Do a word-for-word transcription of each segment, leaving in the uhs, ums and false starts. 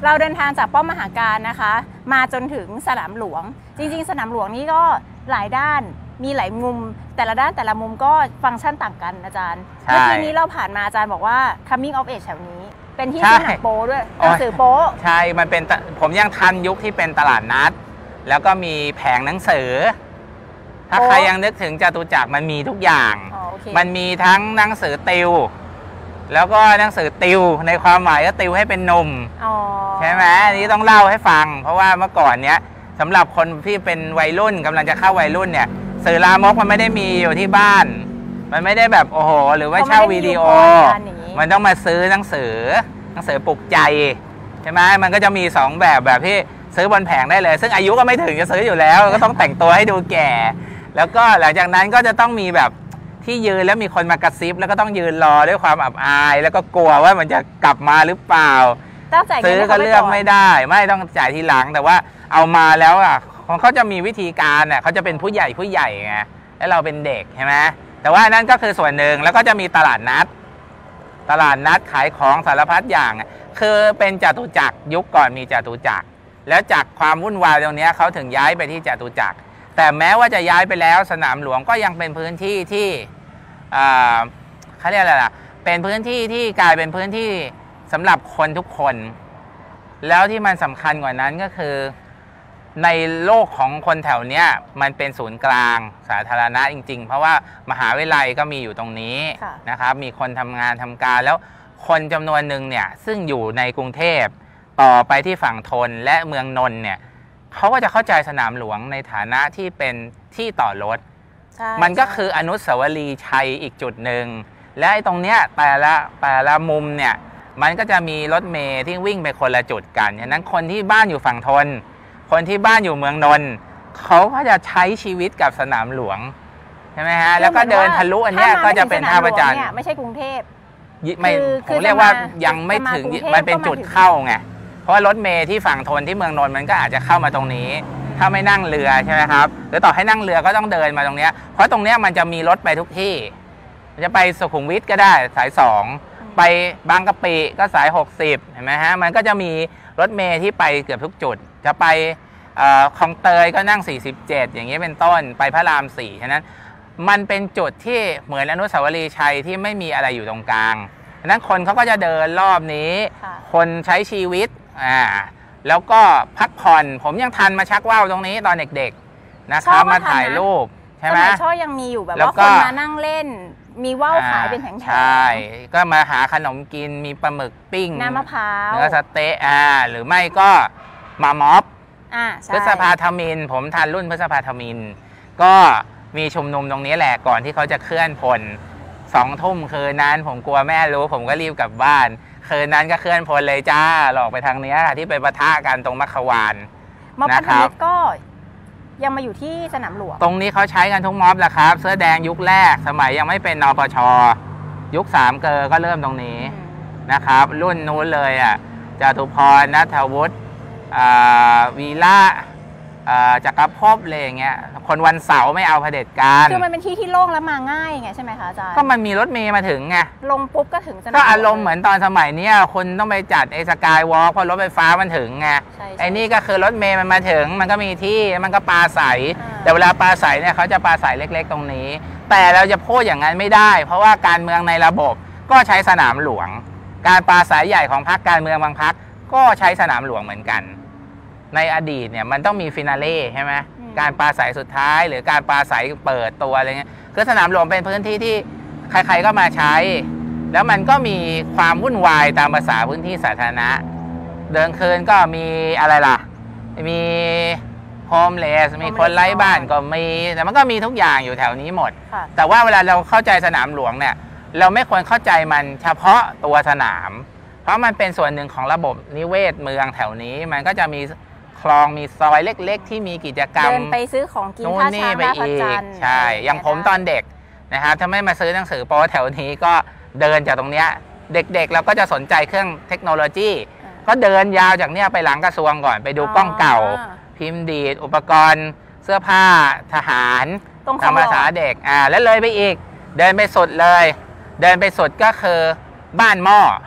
เราเดินทางจากป้อมมหาการนะคะมาจนถึงสนามหลวงจริงๆสนามหลวงนี้ก็หลายด้านมีหลายมุมแต่ละด้านแต่ละมุมก็ฟังก์ชันต่างกันอาจารย์เมื่อกี้นี้เราผ่านมาอาจารย์บอกว่า coming of age แถวนี้เป็นที่ซื้อหนังโป๊ด้วยหนังสือโป๊ใช่มันเป็นผมยังทันยุคที่เป็นตลาดนัดแล้วก็มีแผงหนังสือถ้าใครยังนึกถึงจตุจักรมันมีทุกอย่างมันมีทั้งหนังสือติวแล้วก็หนังสือติวในความหมายก็ติวให้เป็นหนุ่มใช่ไหมนี่ต้องเล่าให้ฟังเพราะว่าเมื่อก่อนเนี้ยสำหรับคนที่เป็นวัยรุ่นกำลังจะเข้าวัยรุ่นเนี่ยสื่อลามกมันไม่ได้มีอยู่ที่บ้านมันไม่ได้แบบโอ้โหหรือว่าเช่าวิดีโอมันต้องมาซื้อหนังสือหนังสือปลุกใจใช่ไหมมันก็จะมีสองแบบแบบที่ซื้อบนแผงได้เลยซึ่งอายุก็ไม่ถึงจะซื้ออยู่แล้วก็ต้องแต่งตัวให้ดูแก่แล้วก็หลังจากนั้นก็จะต้องมีแบบที่ยืนแล้วมีคนมากระซิบแล้วก็ต้องยืนรอด้วยความอับอายแล้วก็กลัวว่ามันจะกลับมาหรือเปล่าซื้อก็เลือกไม่ได้ไม่ต้องจ่ายทีหลังแต่ว่าเอามาแล้วอ่ะของเขาจะมีวิธีการเนี่ยเขาจะเป็นผู้ใหญ่ผู้ใหญ่ไงแล้วเราเป็นเด็กใช่ไหมแต่ว่านั่นก็คือส่วนหนึ่งแล้วก็จะมีตลาดนัดตลาดนัดขายของสารพัดอย่างคือเป็นจตุจักรยุคก่อนมีจตุจักรแล้วจากความวุ่นวายตรงนี้เขาถึงย้ายไปที่จตุจักรแต่แม้ว่าจะย้ายไปแล้วสนามหลวงก็ยังเป็นพื้นที่ที่เขาเรียกอะไรล่ะเป็นพื้นที่ที่กลายเป็นพื้นที่สำหรับคนทุกคนแล้วที่มันสำคัญกว่านั้นก็คือในโลกของคนแถวเนี้ยมันเป็นศูนย์กลางสาธารณะจริงๆเพราะว่ามหาวิทยาลัยก็มีอยู่ตรงนี้นะครับมีคนทำงานทำการแล้วคนจำนวนหนึ่งเนี่ยซึ่งอยู่ในกรุงเทพต่อไปที่ฝั่งธนและเมืองนนท์เนี่ยเขาก็จะเข้าใจสนามหลวงในฐานะที่เป็นที่ต่อรถมันก็คืออนุสาวรีย์ชัยอีกจุดหนึ่งและไอ้ตรงเนี้ยแต่ละแต่ละมุมเนี่ยมันก็จะมีรถเมล์ที่วิ่งไปคนละจุดกันฉะนั้นคนที่บ้านอยู่ฝั่งธนคนที่บ้านอยู่เมืองนนท์เขาก็จะใช้ชีวิตกับสนามหลวงใช่ไหมฮะแล้วก็เดินทะลุอันนี้ก็จะเป็นท่าประจันทร์ไม่ใช่กรุงเทพไม่ผมเรียกว่ายังไม่ถึงมันเป็นจุดเข้าไงเพราะรถเมล์ที่ฝั่งธนที่เมืองนนท์มันก็อาจจะเข้ามาตรงนี้ถ้าไม่นั่งเรือใช่ไหมครับหรือต่อให้นั่งเรือก็ต้องเดินมาตรงนี้เพราะตรงนี้มันจะมีรถไปทุกที่จะไปสุขุมวิทก็ได้สายสองไปบางกะปิก็สายหกสิบเห็นไหมฮะมันก็จะมีรถเมล์ที่ไปเกือบทุกจุดจะไปคลองเตยก็นั่งสี่สิบเจ็ดอย่างนี้เป็นต้นไปพระรามสี่ฉะนั้นมันเป็นจุดที่เหมือนอนุสาวรีย์ชัยที่ไม่มีอะไรอยู่ตรงกลางฉะนั้นคนเขาก็จะเดินรอบนี้คนใช้ชีวิตอ่าแล้วก็พักผ่อนผมยังทันมาชักว่าวตรงนี้ตอนเด็กๆนะครับมาถ่ายรูปใช่ไหมช่อยังมีอยู่แบบว่าคนมานั่งเล่นมีว่าวขายเป็นแผงๆใช่ก็มาหาขนมกินมีปลาหมึกปิ้งน้ำมะพร้าวเนื้อสเต๊ะอ่าหรือไม่ก็มาม็อบพฤษภาธมิฬผมทันรุ่นพฤษภาธมิฬก็มีชุมนุมตรงนี้แหละก่อนที่เขาจะเคลื่อนพลสองทุ่มคืนนั้นผมกลัวแม่รู้ผมก็รีบกลับบ้านคืนนั้นก็เคลื่อนพลเลยจ้าหลอกไปทางนี้ที่ไปปะทะกันตรงมัคควานนะครับก็ยังมาอยู่ที่สนามหลวงตรงนี้เขาใช้กันทุกม็อบแหละครับเสื้อแดงยุคแรกสมัยยังไม่เป็นนปช.ยุคสามเกอก็เริ่มตรงนี้นะครับรุ่นนู้นเลยอ่ะจตุพรณัฐวุฒิวีระจักรภพอะไรอย่างเงี้ยคนวันเสาร์ไม่เอาเผด็จการคือมันเป็นที่ที่โล่งและมาง่ายไงใช่ไหมคะอาจารย์ก็มันมีรถเมย์มาถึงไงลงปุ๊บก็ถึงก็อารมณ์เหมือนตอนสมัยนี้คนต้องไปจัดไอ้สกายวอล์กเพราะรถไฟฟ้ามันถึงไงไอ้นี่ก็คือรถเมย์มันมาถึงมันก็มีที่มันก็ปลาใสแต่เวลาปลาใสเนี่ยเขาจะปลาใสเล็กๆตรงนี้แต่เราจะพูดอย่างนั้นไม่ได้เพราะว่าการเมืองในระบบก็ใช้สนามหลวงการปลาใสใหญ่ของพรรคการเมืองบางพรรคก็ใช้สนามหลวงเหมือนกันในอดีตเนี่ยมันต้องมีฟินาเล่ใช่ไหมการปราศัยสุดท้ายหรือการปราศัยเปิดตัวอะไรเงี้ยคือสนามหลวงเป็นพื้นที่ที่ใครๆก็มาใช้แล้วมันก็มีความวุ่นวายตามภาษาพื้นที่สาธารณะเดินคืนก็มีอะไรล่ะมีโฮมเลสมีคนไร้บ้านก็มีแต่มันก็มีทุกอย่างอยู่แถวนี้หมดแต่ว่าเวลาเราเข้าใจสนามหลวงเนี่ยเราไม่ควรเข้าใจมันเฉพาะตัวสนามเพราะมันเป็นส่วนหนึ่งของระบบนิเวศเมืองแถวนี้มันก็จะมีคลองมีซอยเล็กๆที่มีกิจกรรมเดินไปซื้อของกินท่าช้างท่าพระจันทร์ใช่อย่างผมตอนเด็กนะครับถ้าไม่มาซื้อหนังสือโป๊แถวนี้ก็เดินจากตรงเนี้ยเด็กๆเราก็จะสนใจเครื่องเทคโนโลยีก็เดินยาวจากเนี้ยไปหลังกระทรวงก่อนไปดูกล้องเก่าพิมพ์ดีดอุปกรณ์เสื้อผ้าทหารตามภาษาเด็กอ่าแล้วเลยไปอีกเดินไปสุดเลยเดินไปสุดก็คือบ้านหม้อ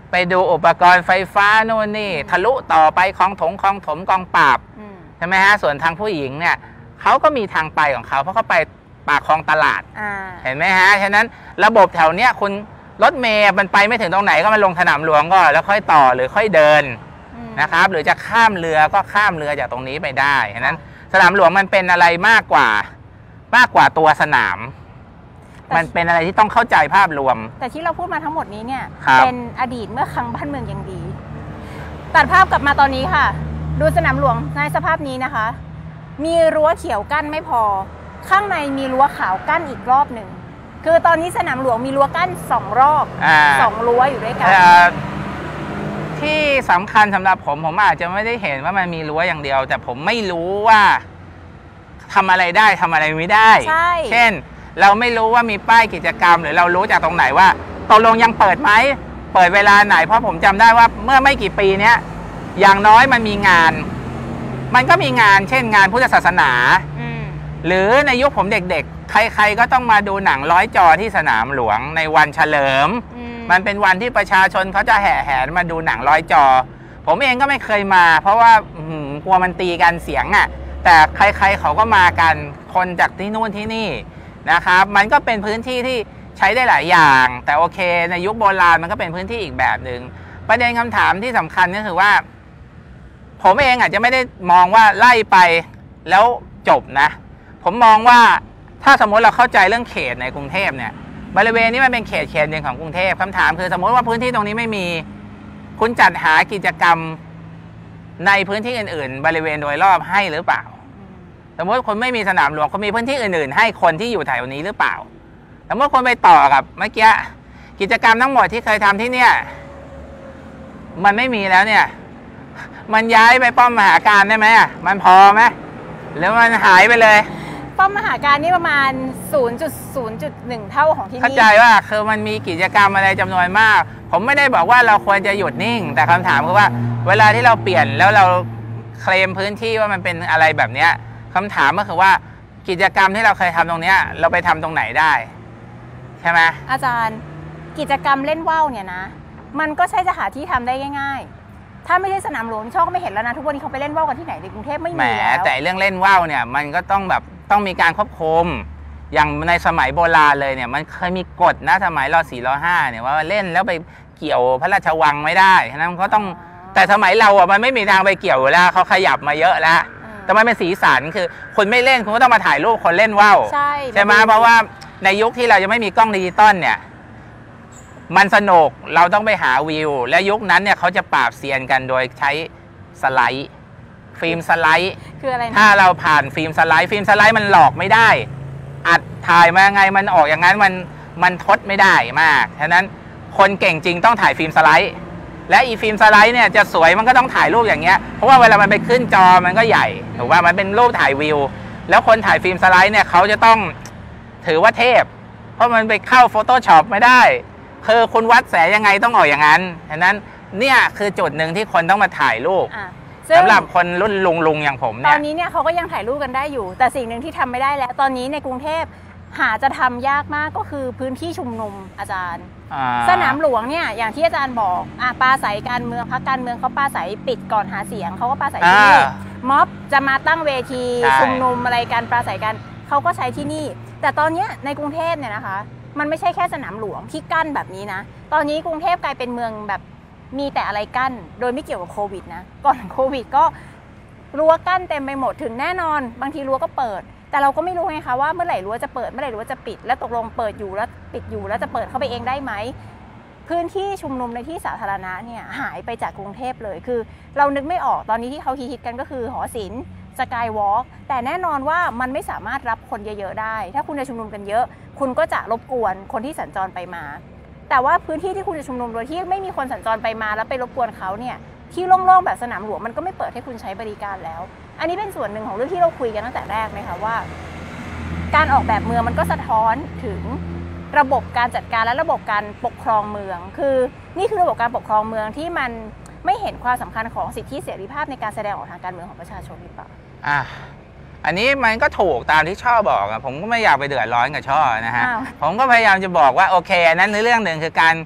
ไปดูอุปกรณ์ไฟฟ้าโน่นนี่ทะลุต่อไปคลองถงคลองถมกองปราบใช่ไหมฮะส่วนทางผู้หญิงเนี่ยเขาก็มีทางไปของเขาเพราะเขาไปปากคลองตลาดเห็นไหมฮะฉะนั้นระบบแถวเนี้ยคุณรถเมย์มันไปไม่ถึงตรงไหนก็มาลงสนามหลวงก็แล้วค่อยต่อหรือค่อยเดินนะครับหรือจะข้ามเรือก็ข้ามเรือจากตรงนี้ไปได้ฉะนั้นสนามหลวงมันเป็นอะไรมากกว่ามากกว่าตัวสนามมันเป็นอะไรที่ต้องเข้าใจภาพรวมแต่ที่เราพูดมาทั้งหมดนี้เนี่ยเป็นอดีตเมื่อครั้งบ้านเมืองยังดีตัดภาพกลับมาตอนนี้ค่ะดูสนามหลวงในสภาพนี้นะคะมีรั้วเขียวกั้นไม่พอข้างในมีรั้วขาวกั้นอีกรอบหนึ่งคือตอนนี้สนามหลวงมีรั้วกั้นสองรอบสองรั้วอยู่ด้วยกันที่สำคัญสำหรับผมผมอาจจะไม่ได้เห็นว่ามันมีรั้วอย่างเดียวแต่ผมไม่รู้ว่าทำอะไรได้ทำอะไรไม่ได้เช่นเราไม่รู้ว่ามีป้ายกิจกรรมหรือเรารู้จากตรงไหนว่าตกลงยังเปิดไหมเปิดเวลาไหนเพราะผมจำได้ว่าเมื่อไม่กี่ปีเนี้ยอย่างน้อยมันมีงานมันก็มีงานเช่นงานพุทธศาสนาหรือในยุคผมเด็กๆใครๆก็ต้องมาดูหนังร้อยจอที่สนามหลวงในวันเฉลิมมันเป็นวันที่ประชาชนเขาจะแห่แห่มาดูหนังร้อยจอผมเองก็ไม่เคยมาเพราะว่ากลัวมันตีกันเสียงอ่ะแต่ใครๆเขาก็มากันคนจากที่นู่นที่นี่นะครับมันก็เป็นพื้นที่ที่ใช้ได้หลายอย่างแต่โอเคในยุคโบราณมันก็เป็นพื้นที่อีกแบบหนึ่งประเด็นคำถามที่สำคัญก็คือว่าผมเองอาจจะไม่ได้มองว่าไล่ไปแล้วจบนะผมมองว่าถ้าสมมติเราเข้าใจเรื่องเขตในกรุงเทพเนี่ยบริเวณนี้มันเป็นเขตเขตหนึ่งของกรุงเทพคำถามคือสมมติว่าพื้นที่ตรงนี้ไม่มีคุณจัดหากิจกรรมในพื้นที่อื่นๆบริเวณโดยรอบให้หรือเปล่าสมมติคนไม่มีสนามหลวงคนมีพื้นที่อื่นๆให้คนที่อยู่แถวนี้หรือเปล่าสมมติคนไปต่อกับเมื่อกี้กิจกรรมทั้งหมดที่เคยทำที่เนี่ยมันไม่มีแล้วเนี่ยมันย้ายไปป้อมมหาการได้ไหมมันพอไหมหรือมันหายไปเลยป้อมมหาการนี่ประมาณ ศูนย์จุดศูนย์จุดหนึ่ง เท่าของที่นี่เข้าใจว่าคือมันมีกิจกรรมอะไรจำนวนมากผมไม่ได้บอกว่าเราควรจะหยุดนิ่งแต่คำถามคือว่าเวลาที่เราเปลี่ยนแล้วเราเคลมพื้นที่ว่ามันเป็นอะไรแบบเนี้ยคำถามก็คือว่ากิจกรรมที่เราเคยทำตรงเนี้ยเราไปทำตรงไหนได้ใช่ไหมอาจารย์กิจกรรมเล่นว่าวเนี่ยนะมันก็ใช่จะหาที่ทำได้ง่ายๆถ้าไม่ใช่สนามหลวงช่องก็ไม่เห็นแล้วนะทุกวันนี้เขาไปเล่นว่าวกันที่ไหนในกรุงเทพไม่มีแล้วแต่เรื่องเล่นว่าวเนี่ยมันก็ต้องแบบต้องมีการควบคุมอย่างในสมัยโบราณเลยเนี่ยมันเคยมีกฎนะสมัยรอสี่รอห้าเนี่ยว่าเล่นแล้วไปเกี่ยวพระราชวังไม่ได้ฉะนั้นก็ต้องแต่สมัยเราอ่ะมันไม่มีทางไปเกี่ยวแล้วเขาขยับมาเยอะแล้วแต่มันเป็นสีสันคือคนไม่เล่นคุณก็ต้องมาถ่ายรูปคนเล่นว่าวใช่ใช่ไหมเพราะว่าในยุคที่เรายังไม่มีกล้องดิจิตอลเนี่ยมันสนุกเราต้องไปหาวิวและยุคนั้นเนี่ยเขาจะปราบเซียนกันโดยใช้สไลด์ฟิล์มสไลด์คืออะไรถ้าเราผ่านฟิล์มสไลด์ฟิล์มสไลด์มันหลอกไม่ได้อัดถ่ายมาไงมันออกอย่างนั้นมันมันทดไม่ได้มากฉะนั้นคนเก่งจริงต้องถ่ายฟิล์มสไลด์และอีฟิล์มสไลด์เนี่ยจะสวยมันก็ต้องถ่ายรูปอย่างเงี้ยเพราะว่าเวลามันไปขึ้นจอมันก็ใหญ่ถูกว่ามันเป็นรูปถ่ายวิวแล้วคนถ่ายฟิล์มสไลด์เนี่ยเขาจะต้องถือว่าเทพเพราะมันไปเข้า Photoshop ไม่ได้คือคุณวัดแสงยังไงต้องออกอย่างนั้นฉะนั้นเนี่ยคือจุดหนึ่งที่คนต้องมาถ่ายรูปสำหรับคนรุ่นลุงลุงอย่างผมเนี่ยตอนนี้เนี่ยเขาก็ยังถ่ายรูปกันได้อยู่แต่สิ่งหนึ่งที่ทำไม่ได้แล้วตอนนี้ในกรุงเทพหาจะทำยากมากก็คือพื้นที่ชุมนุมอาจารย์สนามหลวงเนี่ยอย่างที่อาจารย์บอกอ่ะปราศัยการเมืองพรรคการเมืองเขาปราศัยปิดก่อนหาเสียงเขาก็ปราศัยที่นี่ม็อบจะมาตั้งเวทีชุมนุมอะไรกันปราศัยกันเขาก็ใช้ที่นี่แต่ตอนนี้ในกรุงเทพเนี่ยนะคะมันไม่ใช่แค่สนามหลวงที่กั้นแบบนี้นะตอนนี้กรุงเทพกลายเป็นเมืองแบบมีแต่อะไรกั้นโดยไม่เกี่ยวกับโควิดนะก่อนโควิดก็รั้วกั้นเต็มไปหมดถึงแน่นอนบางทีรั้วก็เปิดแต่เราก็ไม่รู้ไงคะว่าเมื่อไหร่รั้วจะเปิดเมื่อไหร่รั้วจะปิดและตกลงเปิดอยู่แล้วปิดอยู่แล้วจะเปิดเข้าไปเองได้ไหมพื้นที่ชุมนุมในที่สาธารณะเนี่ยหายไปจากกรุงเทพเลยคือเรานึกไม่ออกตอนนี้ที่เขาฮิตกันก็คือหอศิลป์สกายวอล์กแต่แน่นอนว่ามันไม่สามารถรับคนเยอะๆได้ถ้าคุณจะชุมนุมกันเยอะคุณก็จะรบกวนคนที่สัญจรไปมาแต่ว่าพื้นที่ที่คุณจะชุมนุมโดยที่ไม่มีคนสัญจรไปมาแล้วไปรบกวนเขาเนี่ยที่โล่งๆแบบสนามหลวงมันก็ไม่เปิดให้คุณใช้บริการแล้วอันนี้เป็นส่วนหนึ่งของเรื่องที่เราคุยกันตั้งแต่แรกนะคะว่าการออกแบบเมืองมันก็สะท้อนถึงระบบการจัดการและระบบการปกครองเมืองคือนี่คือระบบการปกครองเมืองที่มันไม่เห็นความสำคัญของสิทธิเสรีภาพในการแสดงออกทางการเมืองของประชาชนหรือเปล่าอ่ะอันนี้มันก็ถูกตามที่ช่อบอกอะผมก็ไม่อยากไปเดือดร้อนกับช่อนะฮะผมก็พยายามจะบอกว่าโอเคนั้นในเรื่องหนึ่งคือการ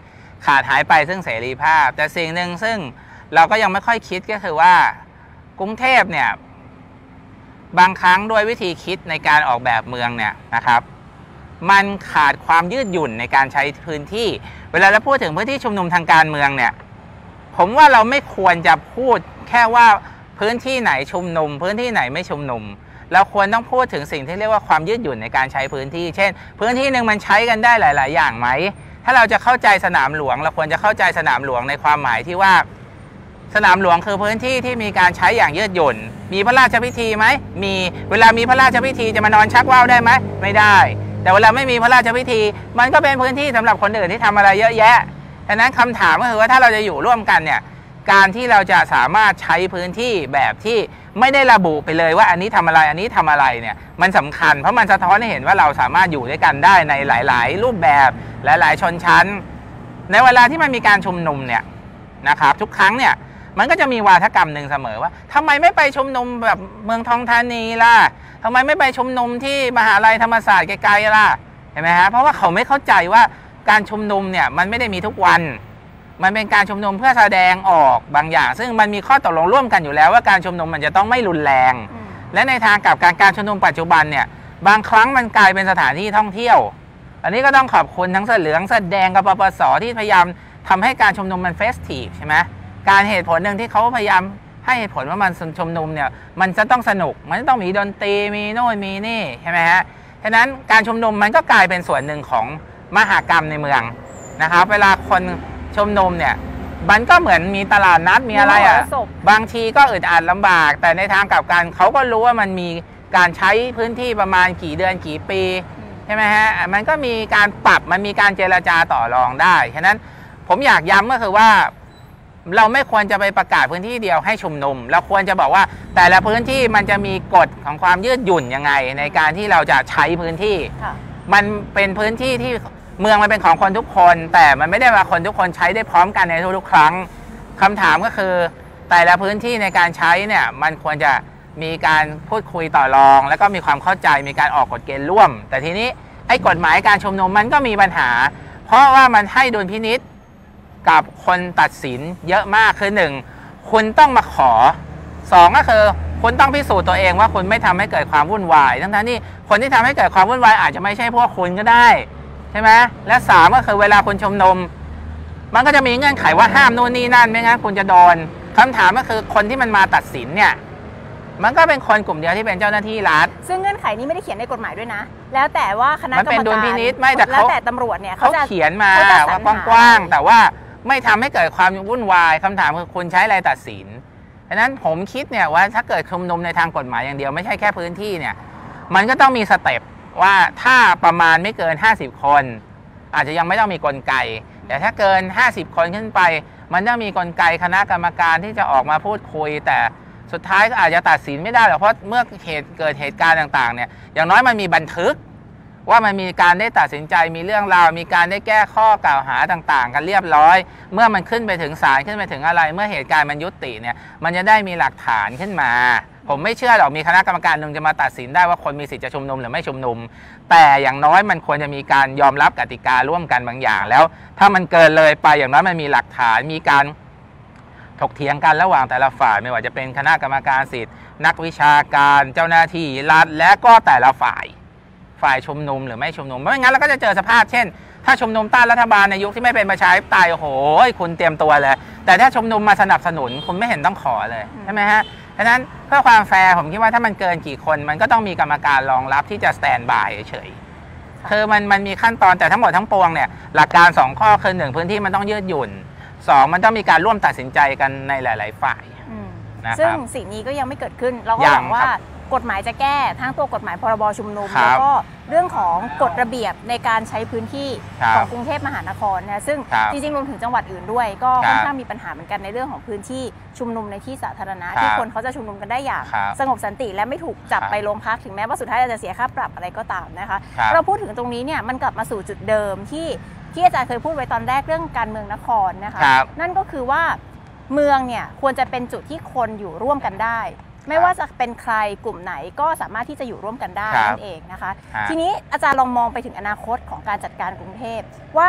ขาดหายไปซึ่งเสรีภาพแต่สิ่งหนึ่งซึ่งเราก็ยังไม่ค่อยคิดก็คือว่ากรุงเทพเนี่ยบางครั้งด้วยวิธีคิดในการออกแบบเมืองเนี่ยนะครับมันขาดความยืดหยุ่นในการใช้พื้นที่เวลาเราพูดถึงพื้นที่ชุมนุมทางการเมืองเนี่ยผมว่าเราไม่ควรจะพูดแค่ว่าพื้นที่ไหนชุมนุมพื้นที่ไหนไม่ชุมนุมเราควรต้องพูดถึงสิ่งที่เรียกว่าความยืดหยุ่นในการใช้พื้นที่เช่นพื้นที่หนึ่งมันใช้กันได้หลายๆอย่างไหมถ้าเราจะเข้าใจสนามหลวงเราควรจะเข้าใจสนามหลวงในความหมายที่ว่าสนามหลวงคือพื้นที่ที่มีการใช้อย่างยืดหยุ่นมีพระราชพิธีไหมมีเวลามีพระราชพิธีจะมานอนชักว่าวได้ไหมไม่ได้แต่เวลาไม่มีพระราชพิธีมันก็เป็นพื้นที่สำหรับคนอื่นที่ทำอะไรเยอะแยะดังนั้นคำถามก็คือว่าถ้าเราจะอยู่ร่วมกันเนี่ยการที่เราจะสามารถใช้พื้นที่แบบที่ไม่ได้ระบุไปเลยว่าอันนี้ทำอะไรอันนี้ทำอะไรเนี่ยมันสำคัญเพราะมันสะท้อนให้เห็นว่าเราสามารถอยู่ด้วยกันได้ในหลายๆรูปแบบหลายๆชนชั้นในเวลาที่มันมีการชุมนุมเนี่ยนะครับทุกครั้งเนี่ยมันก็จะมีวาทกรรมหนึ่งเสมอว่าทำไมไม่ไปชุมนุมแบบเมืองทองธานีล่ะทำไมไม่ไปชุมนุมที่มหาลัยธรรมศาสตร์ไกลๆล่ะเห็นไหมฮะเพราะว่าเขาไม่เข้าใจว่าการชุมนุมเนี่ยมันไม่ได้มีทุกวันมันเป็นการชุมนุมเพื่อแสดงออกบางอย่างซึ่งมันมีข้อตกลงร่วมกันอยู่แล้วว่าการชุมนุมมันจะต้องไม่รุนแรงและในทางกลับการการชุมนุมปัจจุบันเนี่ยบางครั้งมันกลายเป็นสถานที่ท่องเที่ยวอันนี้ก็ต้องขอบคุณทั้งเสื้อเหลืองเสื้อแดงกับปปส.ที่พยายามทำให้การชุมนุมมันเฟสทีฟใช่ไหมการเหตุผลหนึ่งที่เขาพยายามให้เหตุผลว่ามันชุมนุมเนี่ยมันจะต้องสนุกมันต้องมีดนตรีมีโน่นมีนี่ใช่ไหมฮะฉะนั้นการชุมนุมมันก็กลายเป็นส่วนหนึ่งของมหกรรมในเมืองนะครับเวลาคนชุมนุมเนี่ยมันก็เหมือนมีตลาดนัดมีอะไรอ่ะบางทีก็อึดอัดลำบากแต่ในทางกลับกันเขาก็รู้ว่ามันมีการใช้พื้นที่ประมาณกี่เดือนกี่ปีใช่ไหมฮะมันก็มีการปรับมันมีการเจรจาต่อรองได้ฉะนั้นผมอยากย้ำก็คือว่าเราไม่ควรจะไปประกาศพื้นที่เดียวให้ชุมนุมเราควรจะบอกว่าแต่ละพื้นที่มันจะมีกฎของความยืดหยุ่นยังไงในการที่เราจะใช้พื้นที่มันเป็นพื้นที่ที่เมืองมันเป็นของคนทุกคนแต่มันไม่ได้ว่าคนทุกคนใช้ได้พร้อมกันในทุกๆครั้งคำถามก็คือแต่ละพื้นที่ในการใช้เนี่ยมันควรจะมีการพูดคุยต่อรองแล้วก็มีความเข้าใจมีการออกกฎเกณฑ์ร่วมแต่ทีนี้ไอ้กฎหมายการชุมนุมมันก็มีปัญหาเพราะว่ามันให้ดุลพินิจกับคนตัดสินเยอะมากคือหนึ่งคุณต้องมาขอสองก็คือคุณต้องพิสูจน์ตัวเองว่าคุณไม่ทำให้เกิดความวุ่นวายทั้งๆที่คนที่ทำให้เกิดความวุ่นวายอาจจะไม่ใช่พวกคุณก็ได้ใช่ไหมและสามก็คือเวลาคุณชุมนุมมันก็จะมีเงื่อนไขว่าห้ามนู่นนี่นั่นไม่งั้นคุณจะโดนคำถามก็คือคนที่มันมาตัดสินเนี่ยมันก็เป็นคนกลุ่มเดียวที่เป็นเจ้าหน้าที่รัฐซึ่งเงื่อนไขนี้ไม่ได้เขียนในกฎหมายด้วยนะแล้วแต่ว่าคณะกรรมการมันเป็นดุลพินิจไม่แต่แล้วแต่ตำรวจเนี่ยเขาเขียนมาว่ากว้างๆแต่ว่าไม่ทำให้เกิดความวุ่นวายคำถามคือคุณใช้อะไรตัดสินดังนั้นผมคิดเนี่ยว่าถ้าเกิดชุมนุมในทางกฎหมายอย่างเดียวไม่ใช่แค่พื้นที่เนี่ยมันก็ต้องมีสเต็ปว่าถ้าประมาณไม่เกินห้าสิบคนอาจจะยังไม่ต้องมีกลไกแต่ถ้าเกินห้าสิบคนขึ้นไปมันต้องมีกลไกคณะกรรมการที่จะออกมาพูดคุยแต่สุดท้ายก็อาจจะตัดสินไม่ได้หรอกเพราะเมื่อเหตุเกิดเหตุการณ์ต่างๆเนี่ยอย่างน้อยมันมีบันทึกว่ามันมีการได้ตัดสินใจมีเรื่องราวมีการได้แก้ข้อกล่าวหาต่างๆกันเรียบร้อยเมื่อมันขึ้นไปถึงศาลขึ้นไปถึงอะไรเมื่อเหตุการณ์มันยุติเนี่ยมันจะได้มีหลักฐานขึ้นมาผมไม่เชื่อหรอกมีคณะกรรมการหนึ่งจะมาตัดสินได้ว่าคนมีสิทธิ์จะชุมนุมหรือไม่ชุมนุมแต่อย่างน้อยมันควรจะมีการยอมรับกติการ่วมกันบางอย่างแล้วถ้ามันเกินเลยไปอย่างน้อยมันมีหลักฐานมีการถกเถียงกันระหว่างแต่ละฝ่ายไม่ว่าจะเป็นคณะกรรมการสิทธิ์นักวิชาการเจ้าหน้าที่รัฐและก็แต่ละฝ่ายฝ่ายชุมนุมหรือไม่ชุมนุมไม่งั้นเราก็จะเจอสภาพเช่นถ้าชุมนุมต้านรัฐบาลในยุคที่ไม่เป็นประชาธิปไตยโอ้โหคุณเตรียมตัวเลยแต่ถ้าชุมนุมมาสนับสนุนคุณไม่เห็นต้องขอเลยใช่ไหมฮะฉะนั้นเพื่อความแฟร์ผมคิดว่าถ้ามันเกินกี่คนมันก็ต้องมีกรรมการรองรับที่จะสแตนบายเฉยๆคือมันมันมีขั้นตอนแต่ทั้งหมดทั้งปวงเนี่ยหลักการสองข้อคือหนึ่งพื้นที่มันต้องยืดหยุ่นสองมันต้องมีการร่วมตัดสินใจกันในหลายๆฝ่ายนะครับซึ่งสิ่งนี้ก็ยังไม่เกิดขึ้นเราก็หวังว่ากฎหมายจะแก้ทั้งตัวกฎหมายพรบชุมนุมแล้วก็เรื่องของกฎระเบียบในการใช้พื้นที่ของกรุงเทพมหานครนะซึ่งจริงๆรวมถึงจังหวัดอื่นด้วยก็ค่อนข้างมีปัญหาเหมือนกันในเรื่องของพื้นที่ชุมนุมในที่สาธารณะที่คนเขาจะชุมนุมกันได้อย่างสงบสันติและไม่ถูกจับไปโรงพักถึงแม้ว่าสุดท้ายจะเสียค่าปรับอะไรก็ตามนะคะเราพูดถึงตรงนี้เนี่ยมันกลับมาสู่จุดเดิมที่ที่อาจารย์เคยพูดไว้ตอนแรกเรื่องการเมืองนครนะคะนั่นก็คือว่าเมืองเนี่ยควรจะเป็นจุดที่คนอยู่ร่วมกันได้ไม่ว่าจะเป็นใครกลุ่มไหนก็สามารถที่จะอยู่ร่วมกันได้นั่นเองนะคะทีนี้อาจารย์ลองมองไปถึงอนาคตของการจัดการกรุงเทพว่า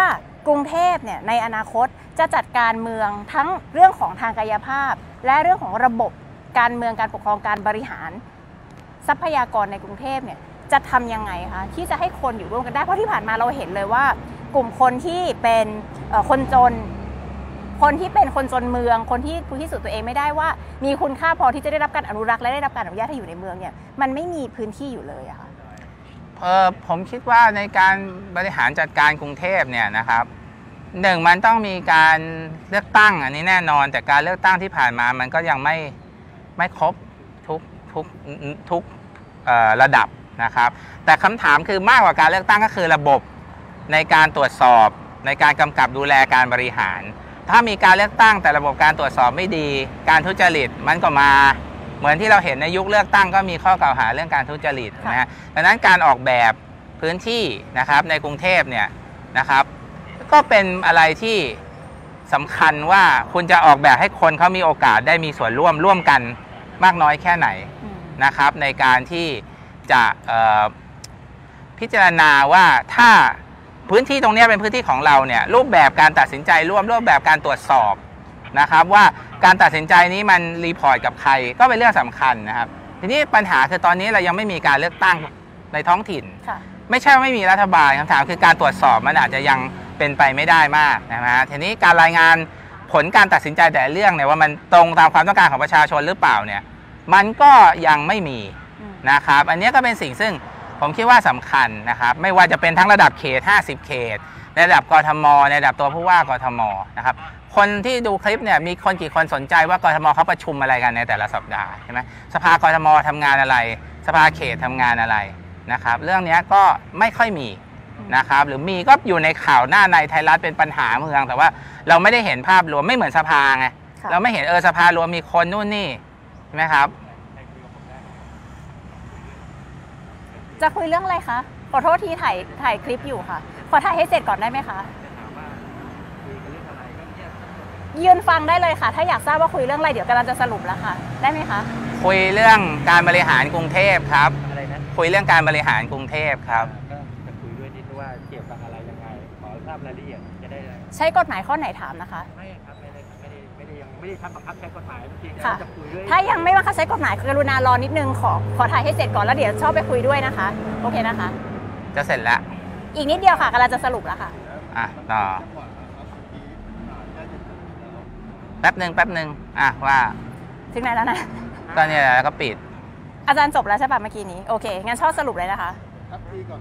กรุงเทพเนี่ยในอนาคตจะจัดการเมืองทั้งเรื่องของทางกายภาพและเรื่องของระบบการเมืองการปกครองการบริหารทรัพยากรในกรุงเทพเนี่ยจะทำยังไงคะที่จะให้คนอยู่ร่วมกันได้เพราะที่ผ่านมาเราเห็นเลยว่ากลุ่มคนที่เป็นคนจนคนที่เป็นคนจนเมืองคนที่พิสูจน์ตัวเองไม่ได้ว่ามีคุณค่าพอที่จะได้รับการอนุรักษ์และได้รับการอนุญาตให้อยู่ในเมืองเนี่ยมันไม่มีพื้นที่อยู่เลยอะค่ะเออผมคิดว่าในการบริหารจัดการกรุงเทพเนี่ยนะครับหนึ่งมันต้องมีการเลือกตั้งอันนี้แน่นอนแต่การเลือกตั้งที่ผ่านมามันก็ยังไม่ไม่ครบทุกทุกทุกระดับนะครับแต่คำถามคือมากกว่าการเลือกตั้งก็คือระบบในการตรวจสอบในการกำกับดูแลการบริหารถ้ามีการเลือกตั้งแต่ระบบการตรวจสอบไม่ดีการทุจริตมันก็มาเหมือนที่เราเห็นในยุคเลือกตั้งก็มีข้อกล่าวหาเรื่องการทุจริตนะฮะดังนั้นการออกแบบพื้นที่นะครับในกรุงเทพเนี่ยนะครับก็เป็นอะไรที่สำคัญว่าคุณจะออกแบบให้คนเขามีโอกาสได้มีส่วนร่วมร่วมกันมากน้อยแค่ไหนนะครับในการที่จะพิจารณาว่าถ้าพื้นที่ตรงนี้เป็นพื้นที่ของเราเนี่ยรูปแบบการตัดสินใจร่วมรูปแบบการตรวจสอบนะครับว่าการตัดสินใจนี้มันรีพอร์ตกับใครก็เป็นเรื่องสำคัญนะครับทีนี้ปัญหาคือตอนนี้เรายังไม่มีการเลือกตั้งในท้องถิ่นไม่ใช่ไม่มีรัฐบาลคำถามคือการตรวจสอบมันอาจจะยังเป็นไปไม่ได้มากนะฮะทีนี้การรายงานผลการตัดสินใจแต่เรื่องเนี่ยว่ามันตรงตามความต้องการของประชาชนหรือเปล่าเนี่ยมันก็ยังไม่มีนะครับอันนี้ก็เป็นสิ่งซึ่งผมคิดว่าสำคัญนะครับไม่ว่าจะเป็นทั้งระดับเขตห้าสิบเขตในระดับกทมในระดับตัวผู้ว่ากทมนะครับคนที่ดูคลิปเนี่ยมีคนกี่คนสนใจว่ากทมเขาประชุมอะไรกันในแต่ละสัปดาห์ใช่ไหมสภากทมทำงานอะไรสภาเขตทำงานอะไรนะครับเรื่องนี้ก็ไม่ค่อยมีนะครับหรือมีก็อยู่ในข่าวหน้าในไทยรัฐเป็นปัญหาเมืองแต่ว่าเราไม่ได้เห็นภาพรวมไม่เหมือนสภาไงเราไม่เห็นเออสภารวมมีคนนู่นนี่ใช่ไหมครับจะคุยเรื่องอะไรคะขอโทษทีถ่ายถ่ายคลิปอยู่ค่ะขอถ่ายให้เสร็จก่อนได้ไหมคะยืนฟังได้เลยค่ะถ้าอยากทราบว่าคุยเรื่องอะไรเดี๋ยวกำลังจะสรุปแล้วค่ะได้ไหมคะคุยเรื่องการบริหารกรุงเทพครับอะไรนะคุยเรื่องการบริหารกรุงเทพครับก็จะคุยด้วยนิดว่าเกี่ยวกับอะไรยังไงขอทราบรายละเอียดจะได้ใช้กฎหมายข้อไหนถามนะคะไม่ครับไม่ได้ไม่ได้ไม่ได้ยังไม่ได้ทำบังคับใช้กฎหมายจริงๆจะคุยด้วยถ้ายังไม่บังคับใช้กฎหมายกรุณารอนิดนึงขอขอถ่ายให้เสร็จก่อนแล้วเดี๋ยวชอบไปคุยด้วยนะคะโอเคนะคะจะเสร็จแล้วอีกนิดเดียวค่ะกำลังจะสรุปแล้วค่ะอ่ะต่อแป๊บหนึ่งแป๊บหนึ่งอ่ะว่าถึงไหนแล้วนะตอนนี้แล้วก็ปิดอาจารย์จบแล้วใช่ป่ะเมื่อกี้นี้โอเคงั้นชอบสรุปเลยนะคะครับพี่ก่อน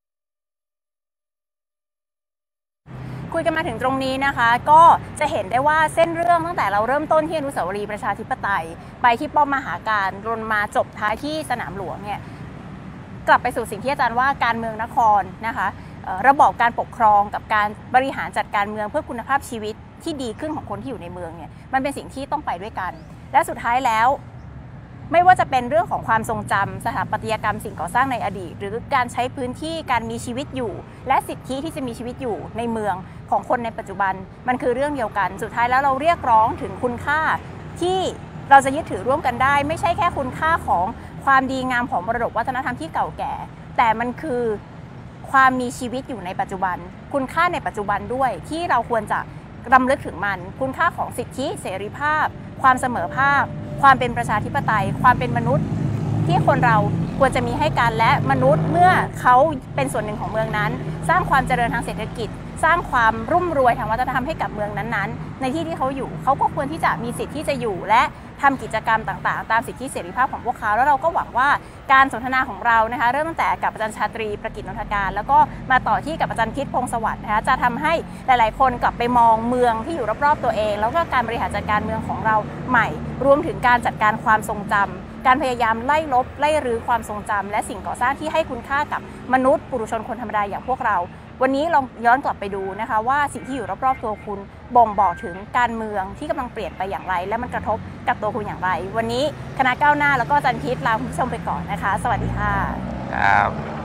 คุยกันมาถึงตรงนี้นะคะก็จะเห็นได้ว่าเส้นเรื่องตั้งแต่เราเริ่มต้นที่อนุสาวรีย์ประชาธิปไตยไปที่ป้อมมหาการจนมาจบท้ายที่สนามหลวงเนี่ยกลับไปสู่สิ่งที่อาจารย์ว่าการเมืองนครนะคะระบอบการปกครองกับการบริหารจัดการเมืองเพื่อคุณภาพชีวิตที่ดีขึ้นของคนที่อยู่ในเมืองเนี่ยมันเป็นสิ่งที่ต้องไปด้วยกันและสุดท้ายแล้วไม่ว่าจะเป็นเรื่องของความทรงจำสถาปัตยกรรมสิ่งก่อสร้างในอดีตหรือการใช้พื้นที่การมีชีวิตอยู่และสิทธิที่จะมีชีวิตอยู่ในเมืองของคนในปัจจุบันมันคือเรื่องเดียวกันสุดท้ายแล้วเราเรียกร้องถึงคุณค่าที่เราจะยึดถือร่วมกันได้ไม่ใช่แค่คุณค่าของความดีงามของมรดกวัฒนธรรมที่เก่าแก่แต่มันคือความมีชีวิตอยู่ในปัจจุบันคุณค่าในปัจจุบันด้วยที่เราควรจะรำลึกถึงมันคุณค่าของสิทธิเสรีภาพความเสมอภาคความเป็นประชาธิปไตยความเป็นมนุษย์ที่คนเราควรจะมีให้กันและมนุษย์เมื่อเขาเป็นส่วนหนึ่งของเมืองนั้นสร้างความเจริญทางเศรษฐกิจสร้างความรุ่มรวยทางวัฒนธรรมให้กับเมืองนั้นๆในที่ที่เขาอยู่เขาก็ควรที่จะมีสิทธิ์ที่จะอยู่และทำกิจกรรมต่างๆตามสิทธิเสรีภาพของพวกเขาแล้วเราก็หวังว่าการสนทนาของเรานะคะเริ่มตั้งแต่กับอาจารย์ชาตรีประกิตนนทการแล้วก็มาต่อที่กับอาจารย์พิษพงษ์สวัสดิ์นะคะจะทำให้หลายๆคนกลับไปมองเมืองที่อยู่รอบๆตัวเองแล้วก็การบริหารจัดการเมืองของเราใหม่รวมถึงการจัดการความทรงจำการพยายามไล่ลบไล่รื้อความทรงจำและสิ่งก่อสร้างที่ให้คุณค่ากับมนุษย์ปุถุชนคนธรรมดาอย่างพวกเราวันนี้ลองย้อนกลับไปดูนะคะว่าสิ่งที่อยู่รอบๆตัวคุณบ่งบอกถึงการเมืองที่กำลังเปลี่ยนไปอย่างไรและมันกระทบกับตัวคุณอย่างไรวันนี้คณะก้าวหน้าแล้วก็อาจารย์พิษลาคุณผู้ชมไปก่อนนะคะสวัสดีค่ะครับ